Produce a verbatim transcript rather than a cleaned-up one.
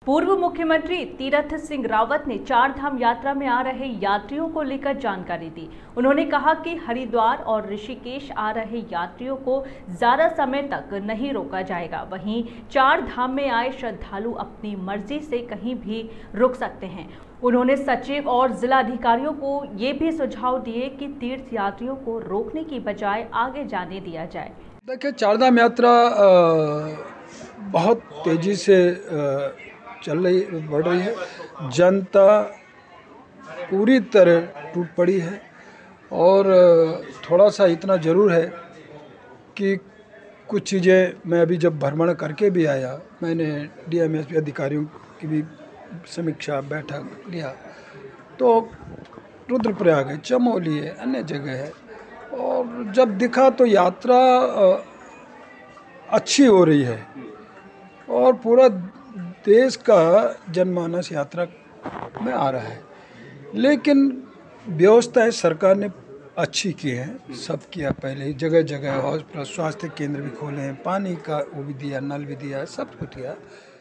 पूर्व मुख्यमंत्री तीरथ सिंह रावत ने चार धाम यात्रा में आ रहे यात्रियों को लेकर जानकारी दी। उन्होंने कहा कि हरिद्वार और ऋषिकेश आ रहे यात्रियों को ज्यादा समय तक नहीं रोका जाएगा। वहीं चार धाम में आए श्रद्धालु अपनी मर्जी से कहीं भी रुक सकते हैं। उन्होंने सचिव और जिला अधिकारियों को ये भी सुझाव दिए कि तीर्थ यात्रियों को रोकने की बजाय आगे जाने दिया जाए। देखिए, चार धाम यात्रा बहुत तेजी से चल रही बढ़ रही है। जनता पूरी तरह टूट पड़ी है और थोड़ा सा इतना ज़रूर है कि कुछ चीज़ें मैं अभी जब भ्रमण करके भी आया, मैंने डीएमएसपी अधिकारियों की भी समीक्षा बैठक लिया, तो रुद्रप्रयाग है, चमोली है, अन्य जगह है, और जब दिखा तो यात्रा अच्छी हो रही है और पूरा देश का जनमानस यात्रा में आ रहा है। लेकिन व्यवस्थाएं सरकार ने अच्छी की है, सब किया। पहले ही जगह जगह हॉस्पिटल, स्वास्थ्य केंद्र भी खोले हैं, पानी का वो भी दिया, नल भी दिया, सब कुछ दिया।